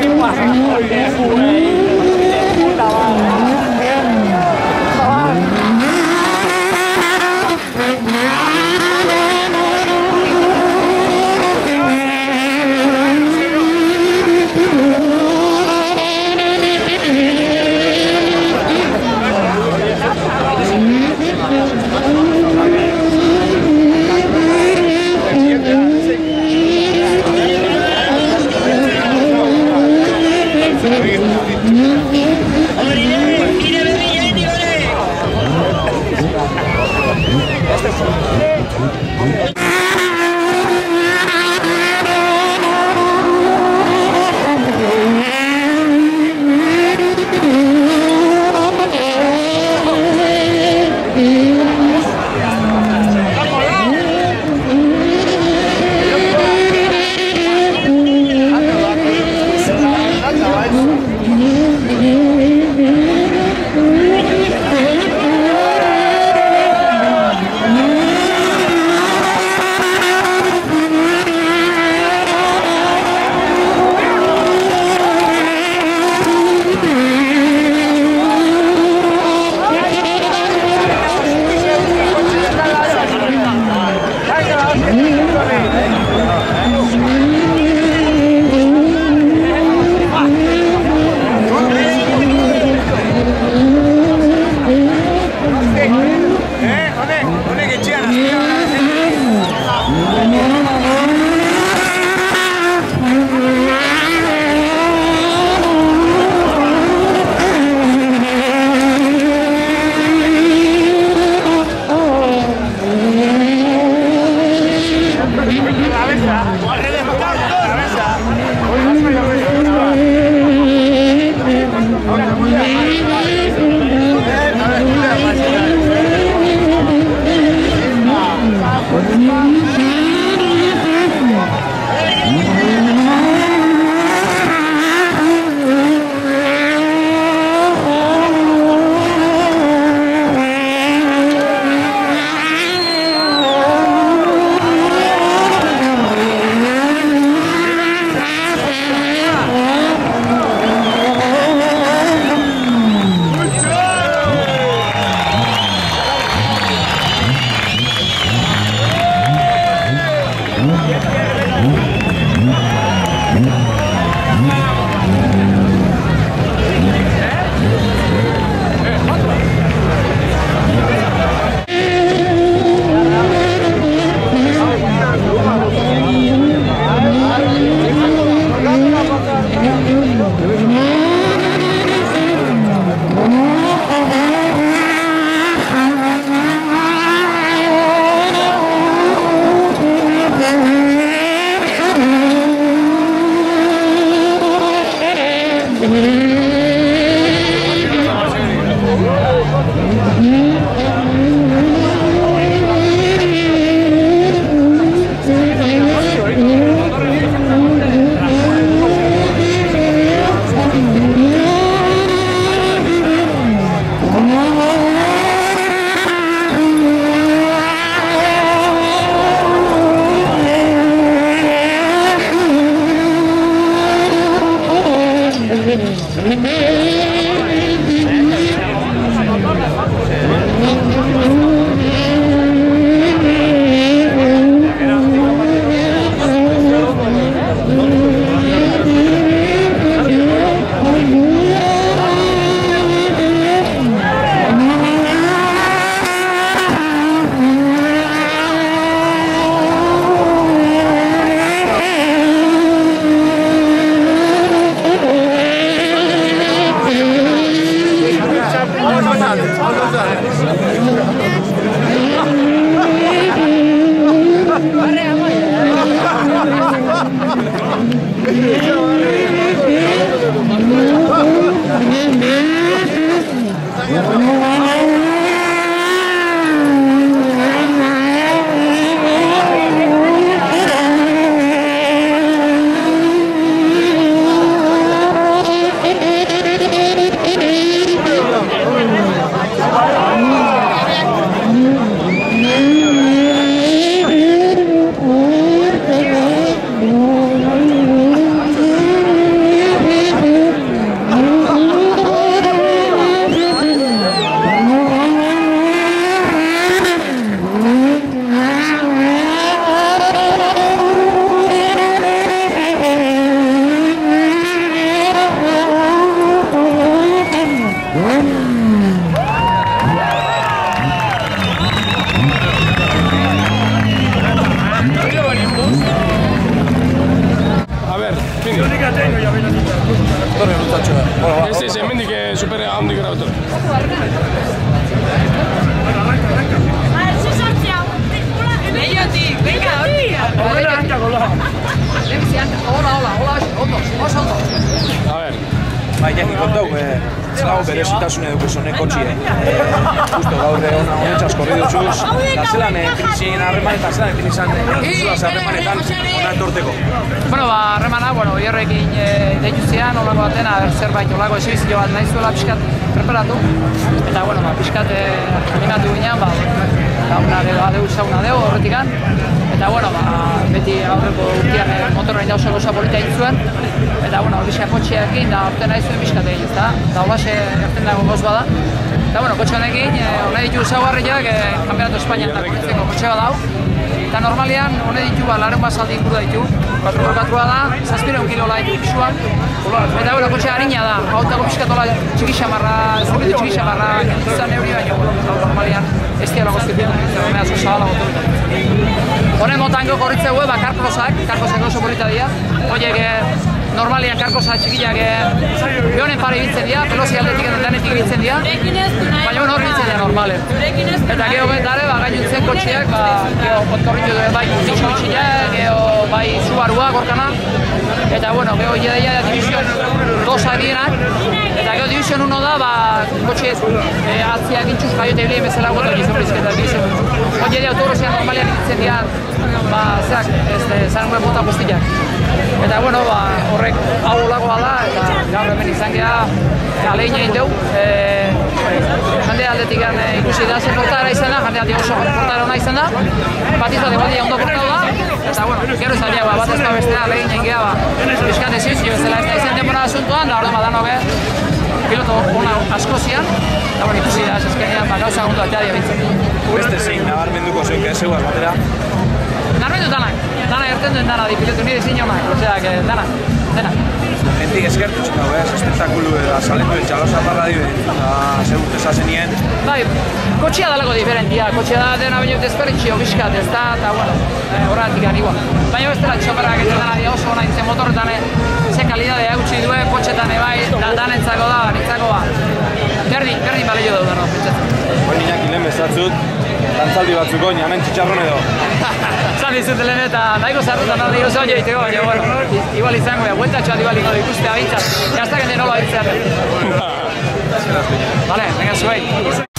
Gracias. gustatxo da. Ez, hemendik super handik gara betor. Leiotik, venga, hortik! Hola, ondo. A ver. Bai, jaki kontau, zelago berezitasun eduko zonek kotxie. Justo gaur honetxas korri dutxuz, eta zelan pinizien harreman eta zelan pinizan zuzulaz harremanetan hona etorteko. Bueno, harremana, hierrekin deitu zian, olako batena, zerbait olako esibizio bat nahi zuela pixkat preparatu. Eta, pixkat animatu ginean, adeu horretikan. Eta, beti aurreko urtean motorrein da oso polita egin zuen. Eta, bizka kotxeakin, da orten nahi zuen bizkat egin, ezta? Da, holaxe erten dago goz bada. Eta, kotxe honekin, hone ditu zaugarriak, Kampeonato Espainian da korritzeko kotxe bat dau. Eta normalian, hone ditu, laren basaldi inguru da ditu. 4x4 da, 700 kilola ditu pisuan. Eta, kotxe harina da, hautako bizkatola txikixamarra, zurritu txikixamarra, izan neuri baino, normalian, ez dialako zirkuitu, zerrenea asko zabala motoretan. Honen motango korritzeu, karkosak oso polita dira. Horiek, normalian karkosa txikiak bionen pare ibiltzen dira, pelosi aldetik eta danetik ibiltzen dira. Baina hori ibiltzen dira normalen. Eta geho dare, gainuntzen kotxeak, potkorritu bai mitsubixiak, bai Subarua, gorkana. Eta, geho ideia Division 2 dienak. Eta geho Division 1 da, kotxe atziak intxuz jaiote bilien bezala goto egizan bizketa Division. Hori idea autorozian normalian ibiltzen dira, zaren mota guztiak. Eta, horrek hau olagoa da, eta gaur hemen izan geha alein egin dugu. Jende aldetik ikusi da zen portara izan da, jende aldetik oso portara hona izan da. Bat izan dugu ondo portau da, eta gero izan dira, bat ez da bestea alein egin geha, bizkate zizio, ez dela ez da izan temporada asuntoan, da hori danok piloto hona asko zian, eta ikusi da, eskenean, gauza gundu atea diabitzen. Beste zein nabarmenduko zeuk zegoaz batera? Nabarmendu dana erten duen dana, pilotu nire zin honak, oseak, dana. Hentik eskertutzen dago, espektakulu eta saletu etxalosa barra dibe, eta segurte zazen nien. Bai, kotxea dalako diferentia, kotxea da dena baino desperritxio bizkat, ez da, eta horretik gani igual. Baina ez dela txoperrak ez dena dia oso nahi zen motorretan, ze kalidadea eutxi duen, kotxetan bai, danentzako da, nitzako berdin balio dut dara, pentsatzen. Ninak lehen bezatzut, dantzaldi batzuk oin, hemen txitxarron edo. Zan dizut lehen eta nahiko zarrutan hori oso oin egiteko, baina, igual izango, bueltatxoa igualiko ikustea bintzat, jaztak enten nola bintzat. Vale, venga, zuei.